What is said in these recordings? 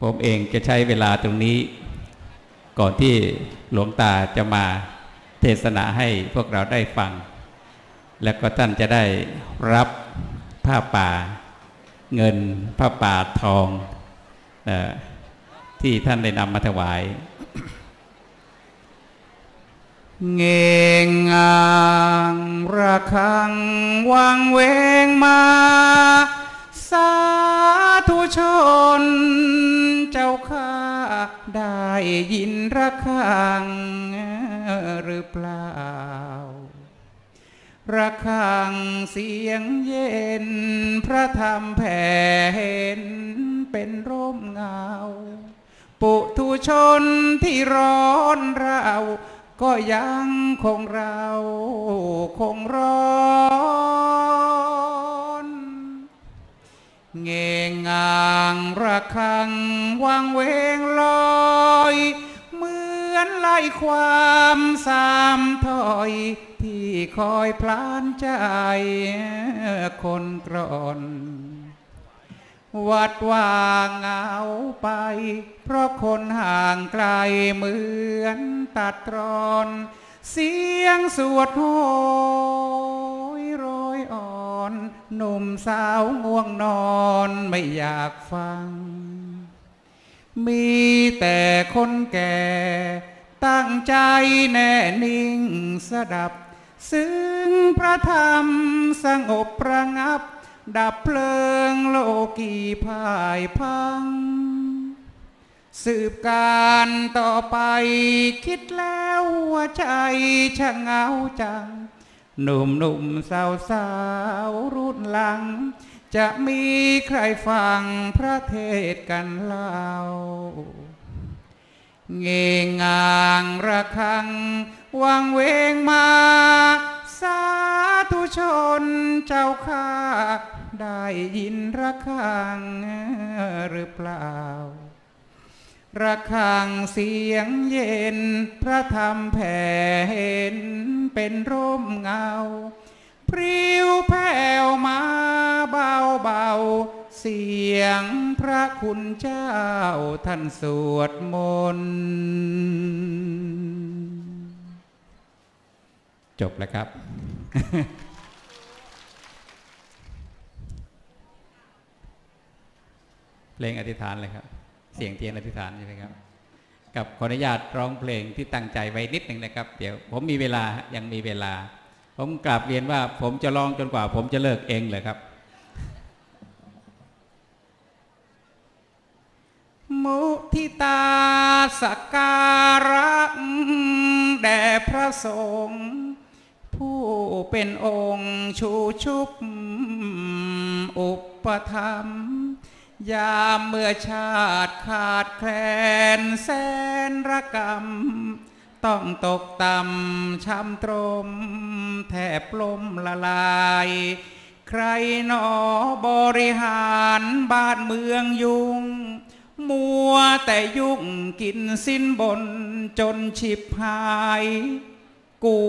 ผมเองจะใช้เวลาตรงนี้ก่อนที่หลวงตาจะมาเทศนาให้พวกเราได้ฟังแล้วก็ท่านจะได้รับผ้าป่าเงินผ้าป่าทองที่ท่านได้นำมาถวายเงงงางระฆังวังเวงมาสาธุชนเจ้าข้าได้ยินระฆังหรือเปล่าระฆังเสียงเย็นพระธรรมแผ่เห็นเป็นร่มเงาปุถุชนที่ร้อนเราก็ยังคงเราคงร้อนเงงงางระฆังวังเวงลอยเหมือนไล่ความสามถอยที่คอยพลานใจคนกรอนวัดว่างเหงาไปเพราะคนห่างไกลเหมือนตัดรอนเสียงสวดโหยโรยอ่อนหนุ่มสาวง่วงนอนไม่อยากฟังมีแต่คนแก่ตั้งใจแน่นิ่งสดับซึ่งพระธรรมสงบระงับดับเพลิงโลกีพ่ายพังสืบการต่อไปคิดแล้วหัวใจชะเหงาจังหนุ่มสาวรุ่นหลังจะมีใครฟังพระเทศกันเล่าเงงงางระฆังวังเวงมาสาธุชนเจ้าข้าได้ยินระฆังหรือเปล่าระฆังเสียงเย็นพระธรรมแผ่เห็นเป็นร่มเงาพริ้วแผ่วมาเบาเสียงพระคุณเจ้าท่านสวดมนต์จบแล้วครับ เพลงอธิษฐานเลยครับเสียงเทียนอธิษฐานใช่ไหมครับกับขออนุญาตร้องเพลงที่ตั้งใจไว้นิดหนึ่งนะครับเดี๋ยวผมมีเวลายังมีเวลาผมกราบเรียนว่าผมจะร้องจนกว่าผมจะเลิกเองเลยครับมุทิตาสักการะแด่พระสงฆ์ผู้เป็นองค์ชูชุบอุปถัมภ์ยามเมื่อชาติขาดแคลนแสนระกำต้องตกต่ำช้ำตรมแทบล้มละลายใครหนอบริหารบ้านเมืองยุ่งมัวแต่ยุ่งกินสินบนจนฉิบหายกู้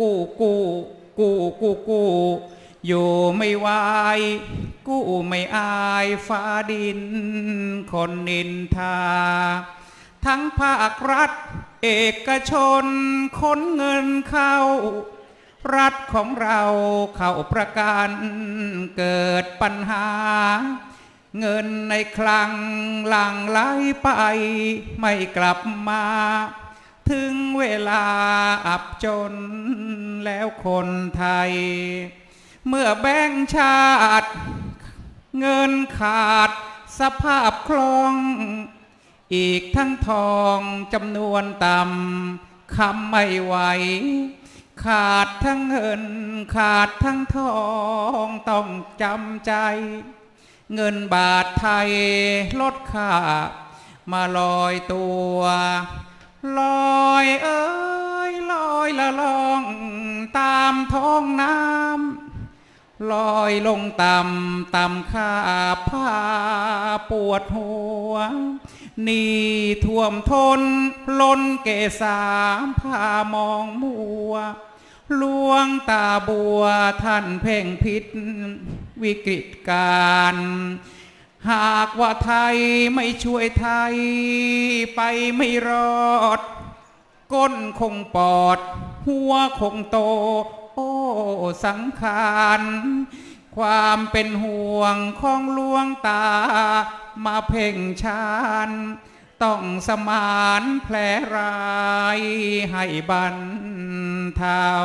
อยู่ไม่ไหวกู้ไม่อายฟ้าดินคนนินทาทั้งภาครัฐเอกชนค้นเงินเข้ารัฐของเราเข้าประกันเกิดปัญหาเงินในคลังหลั่งไหลไปไม่กลับมาถึงเวลาอับจนแล้วคนไทยเมื่อแบงก์ชาติเงินขาดสภาพคล่องอีกทั้งทองจำนวนต่ำคำไม่ไหวขาดทั้งเงินขาดทั้งทองต้องจำใจเงินบาทไทยลดค่ามาลอยตัวลอยเอ้ยลอยละลองตามท้องน้ำลอยลงต่ำข้าผ้าปวดหัวนี่ท่วมทนล้นเกศาผ้ามองมัวหลวงตาบัวท่านเพ่งพิษวิกฤตการหากว่าไทยไม่ช่วยไทยไปไม่รอดก้นคงปอดหัวคงโตโอ้สังขารความเป็นห่วงของหลวงตามาเพ่งชานต้องสมานแผลร้ายให้บรรเทา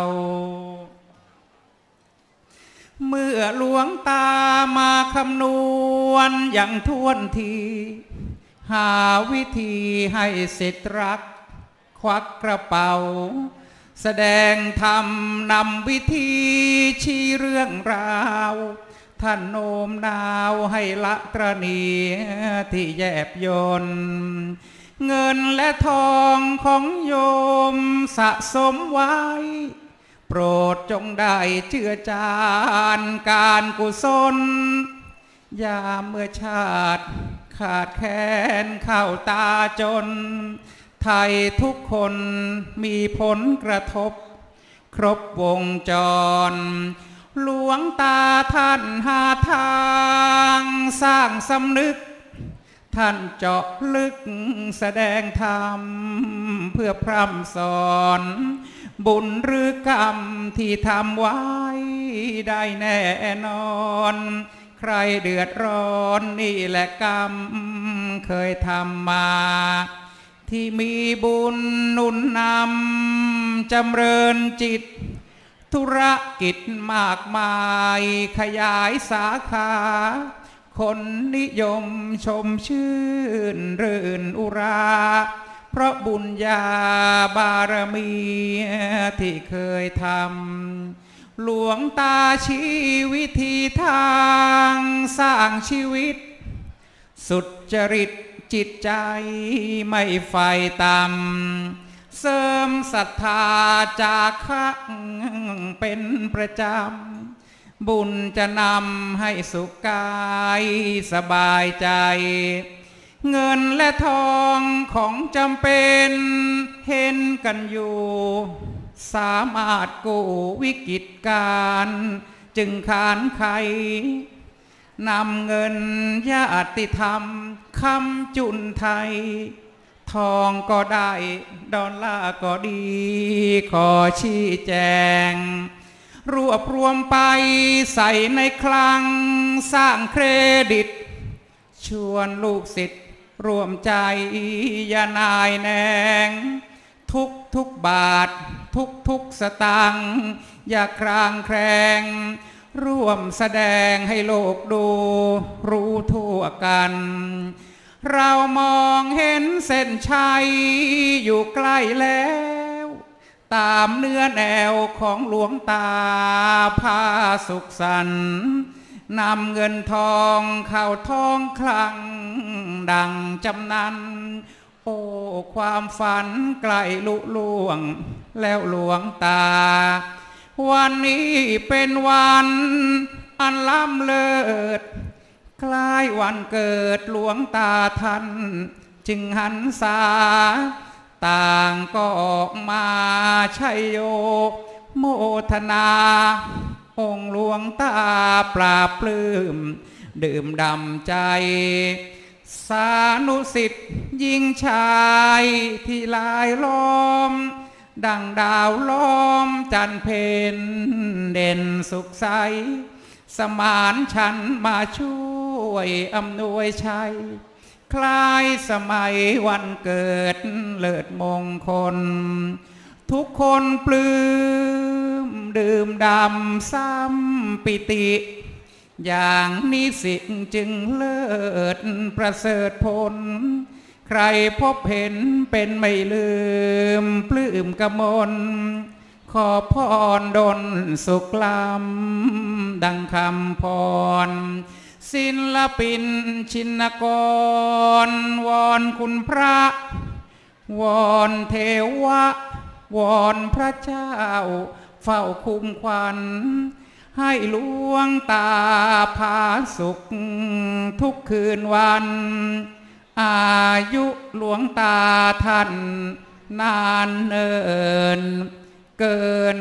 เมื่อหลวงตามาคำนวณอย่างท่วนทีหาวิธีให้สิทธิ์รักควักกระเป๋าแสดงธรรมนำวิธีชี้เรื่องราวท่านโน้มน้าวให้ละตรณีที่แยบยนเงินและทองของโยมสะสมไว้โปรดจงได้เจือจานการกุศลยามเมื่อชาติขาดแคลนข้าวตาจนไทยทุกคนมีผลกระทบครบวงจรหลวงตาท่านหาทางสร้างสำนึกท่านเจาะลึกแสดงธรรมเพื่อพร่ำสอนบุญหรือกรรมที่ทำไว้ได้แน่นอนใครเดือดร้อนนี่แหละกรรมเคยทำมาที่มีบุญหนุนนำจำเริญจิตธุรกิจมากมายขยายสาขาคนนิยมชมชื่นรื่นอุราเพราะบุญญาบารมีที่เคยทำหลวงตาชี้วิธีทางสร้างชีวิตสุจริตจิตใจไม่ไฟต่ำเสริมศรัทธาจากขังเป็นประจำบุญจะนำให้สุขกายสบายใจเงินและทองของจำเป็นเห็นกันอยู่สามารถกู้วิกฤตการจึงขานไขนำเงินญาติธรรมคำจุนไทยทองก็ได้ดอลลาร์ก็ดีขอชี้แจงรวบรวมไปใส่ในคลังสร้างเครดิตชวนลูกศิษย์รวมใจอย่านายแนงทุกบาททุกสตางค์อย่าครางแคลงร่วมแสดงให้โลกดูรู้ทั่วกันเรามองเห็นเส้นชัยอยู่ใกล้แล้วตามเนื้อแนวของหลวงตาพาสุขสันต์นำเงินทองเข้าท้องคลังดังจำนันโอ้ความฝันไกลลุล่วงแล้วหลวงตาวันนี้เป็นวันอันล้ำเลิศคล้ายวันเกิดหลวงตาท่านจึงหันษาต่างก็ออกมาชัยโยโมทนาองค์หลวงตาปราบปลื้มดื่มดำใจสานุสิทธิ์ยิ่งชายที่ลายล้อมดังดาวล้อมจันเพนเด่นสุขใสสมานฉันมาช่วยอำนวยชัยคล้ายสมัยวันเกิดเลิศมงคลทุกคนปลื้มดื่มดำซ้ำปิติอย่างนี้สิ่งจึงเลิศประเสริฐผลใครพบเห็นเป็นไม่ลืมปลื้มกมลขอพรดลสุขลำดังคำพรศิลปินชินกรวอนคุณพระวอนเทวะวอนพระเจ้าเฝ้าคุ้มขวัญให้หลวงตาพาสุขทุกคืนวันอายุหลวงตาท่านนานเนินเกิน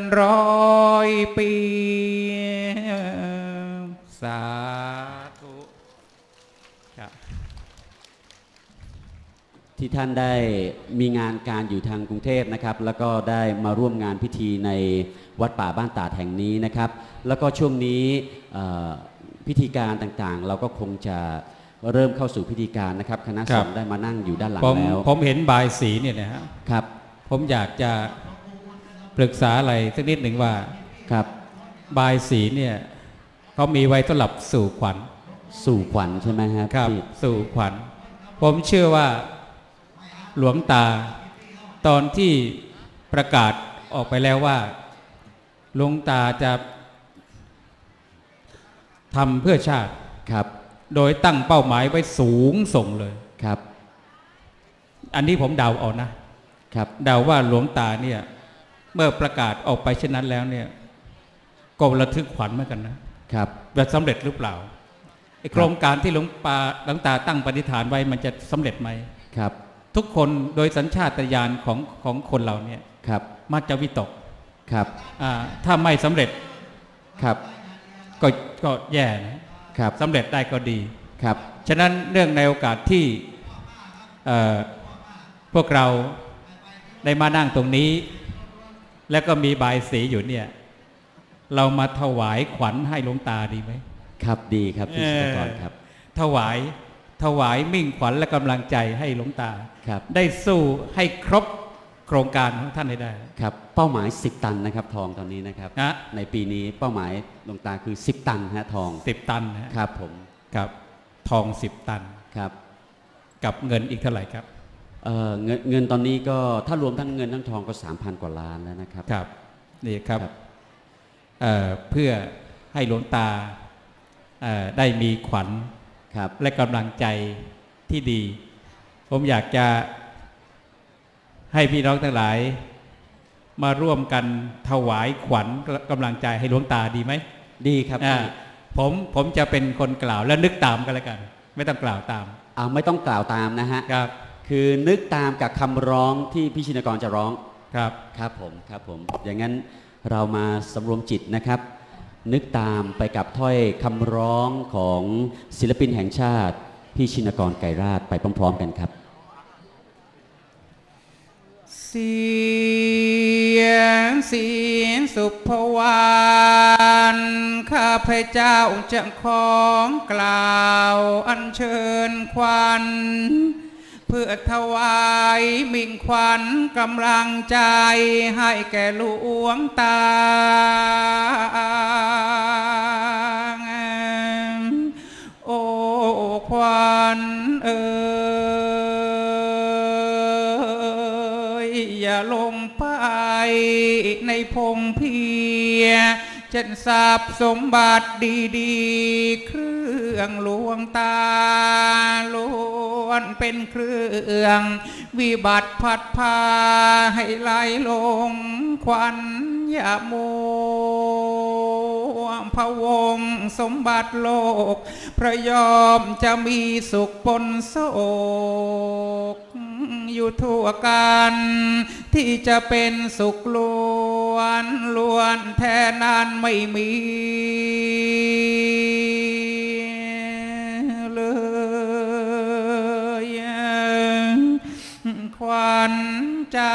100 ปีสาธุที่ท่านได้มีงานการอยู่ทางกรุงเทพนะครับแล้วก็ได้มาร่วมงานพิธีในวัดป่าบ้านตาดแห่งนี้นะครับแล้วก็ช่วงนี้พิธีการต่างๆเราก็คงจะเริ่มเข้าสู่พิธีการนะครับคณะสงฆ์ได้มานั่งอยู่ด้านหลังแล้วผมเห็นบายสีเนี่ยนะครับผมอยากจะปรึกษาอะไรสักนิดหนึ่งว่าครับบายสีเนี่ยเขามีไว้สำหรับสู่ขวัญใช่ไหมครับสู่ขวัญผมเชื่อว่าหลวงตาตอนที่ประกาศออกไปแล้วว่าหลวงตาจะทำเพื่อชาติครับโดยตั้งเป้าหมายไว้สูงส่งเลยครับอันนี้ผมเดาเอานะครับเดาว่าหลวงตาเนี่ยเมื่อประกาศออกไปเช่นนั้นแล้วเนี่ยก็ระทึกขวัญเหมือนกันนะครับจะสำเร็จหรือเปล่าไอโครงการที่หลวงตาตั้งปณิธานไว้มันจะสำเร็จไหมครับทุกคนโดยสัญชาตญาณของคนเราเนี่ยครับมักจะวิตกครับถ้าไม่สำเร็จครับก็แย่นะครับสำเร็จได้ก็ดีครับฉะนั้นเรื่องในโอกาสที่พวกเราได้มานั่งตรงนี้แล้วก็มีบายสีอยู่เนี่ยเรามาถวายขวัญให้หลวงตาดีไหมครับดีครับพี่สุกรครับถวายมิ่งขวัญและกำลังใจให้หลวงตาครับได้สู้ให้ครบโครงการของท่านได้ครับเป้าหมาย10 ตันนะครับทองตอนนี้นะครับในปีนี้เป้าหมายหลวงตาคือ10 ตันฮะทอง 10 ตันครับผมครับทอง10 ตันครับกับเงินอีกเท่าไหร่ครับเงินตอนนี้ก็ถ้ารวมทั้งเงินทั้งทองก็ 3,000 กว่าล้านแล้วนะครับครับนี่ครับเพื่อให้หลวงตาได้มีขวัญและกำลังใจที่ดีผมอยากจะให้พี่น้องทั้งหลายมาร่วมกันถวายขวัญกำลังใจให้หลวงตาดีไหมดีครับผมจะเป็นคนกล่าวและนึกตามกันแล้วกันไม่ต้องกล่าวตามไม่ต้องกล่าวตามนะฮะครับคือนึกตามกับคำร้องที่พี่ชินกรจะร้องครับครับผมอย่างนั้นเรามาสำรวมจิตนะครับนึกตามไปกับถ้อยคำร้องของศิลปินแห่งชาติพี่ชินกรไกรราชไปพร้อมๆกันครับเสียงสุภวานข้าพเจ้าจะของกล่าวอัญเชิญควันเพื่อถวายมิ่งขวัญกำลังใจให้แก่หลวงตาโอ้ขวัญอย่าลงไปในพงเพียเช่นทรัพย์สมบัติดีๆเครื่องหลวงตาล้วนเป็นเครื่องวิบัติพัดพาให้ไหลลงควันอย่ามัวพะวงสมบัติโลกพระยอมจะมีสุขปนโศกอยู่ทั่วกันที่จะเป็นสุขล้วนแท้นั้นไม่มีเลยขวัญเจ้า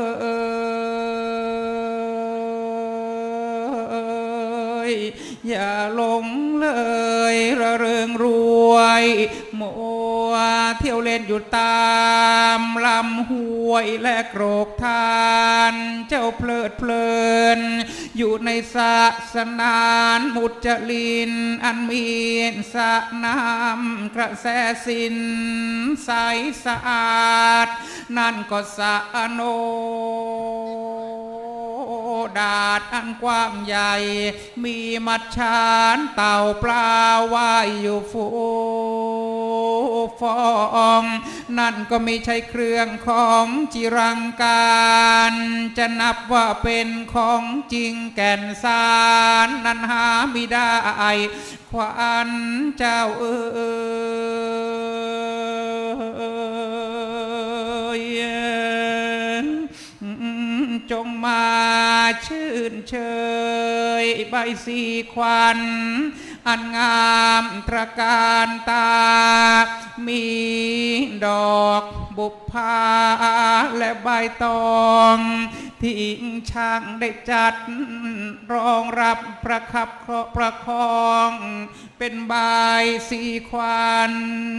อย่าหลงเลยระเริงรวยมัวเที่ยวเล่นอยู่ตามลำห้วยและโกรกทานเจ้าเพลินอยู่ในสะสนานมุจลินอันมีสะน้ำกระแสสินใสสะอาดนั่นก็สะโนดาดอันกว้างใหญ่มีมัจฉานเต่าปลาว่ายอยู่ฟูฟองนั่นก็ไม่ใช่เครื่องของจิรังการจะนับว่าเป็นของจริงแก่นสารนั้นหาไม่ได้ขวัญเจ้าจงมาชื่นเชยใบสีควันอันงามตระการตามีดอกบุพภาและใบตองที่ช่างได้จัดรองรับประคับประคองเป็นใบสีควัน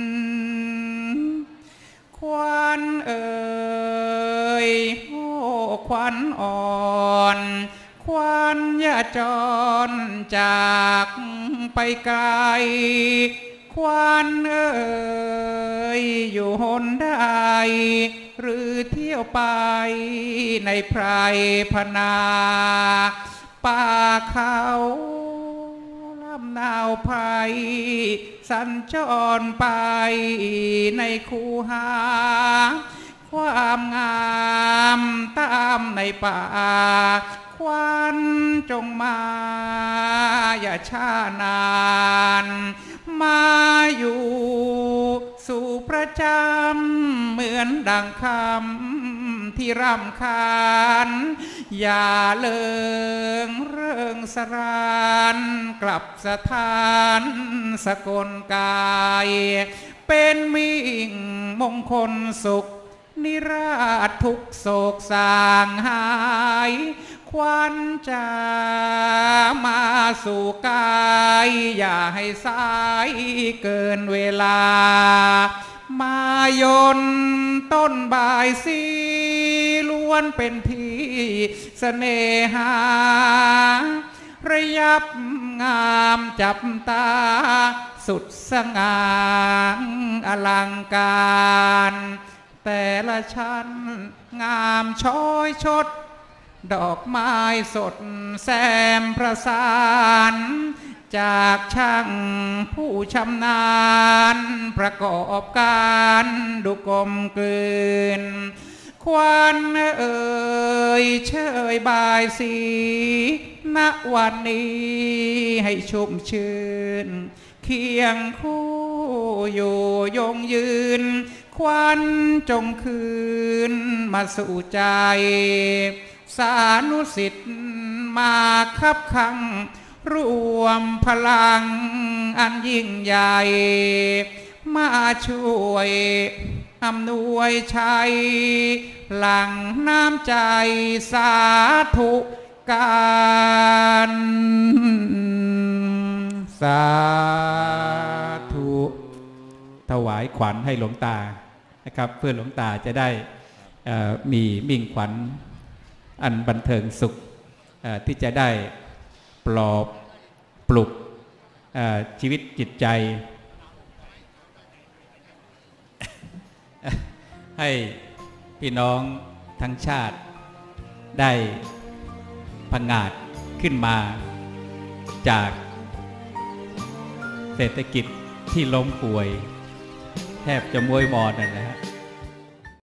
ควันเอ่ยโอ้ควันอ่อนควันอย่าจรจากไปไกลควันเอ่ยอยู่หนใดหรือเที่ยวไปในไพรพนาป่าเขาลำนาวไพรสัญจรไปในคูหาความงามตามในป่าควันจงมาอย่าช้านานมาอยู่สู่ประจำเหมือนดังคำที่รำคาญอย่าเลิงเริงสรานกลับสถานสกลกายเป็นมิ่งมงคลสุขนิราชทุกโศกสางหายควันจะมาสู่กายอย่าให้สายเกินเวลามายนต้นบายสีล้วนเป็นที่เสน่หาระยับงามจับตาสุดสง่าอลังการแต่ละชั้นงามช้อยชดดอกไม้สดแซมประสานจากช่างผู้ชำนาญประกอบการดูกลมกลืนควันเอ่ยเชยบายสีณวันนี้ให้ชุ่มชื่นเคียงคู่อยู่ยงยืนควันจงคืนมาสู่ใจสานุสิทธิ์มาคับขังรวมพลังอันยิ่งใหญ่มาช่วยอำนวยชัยหลั่งน้ำใจสาธุการสาธุถวายขวัญให้หลวงตานะครับเพื่อหลวงตาจะได้มีมิ่งขวัญอันบันเทิงสุขที่จะได้ปลอบปลุกชีวิตจิตใจให้พี่น้องทั้งชาติได้ผงาดขึ้นมาจากเศรษฐกิจที่ล้มป่วยแทบจะมวยมอนนะฮะ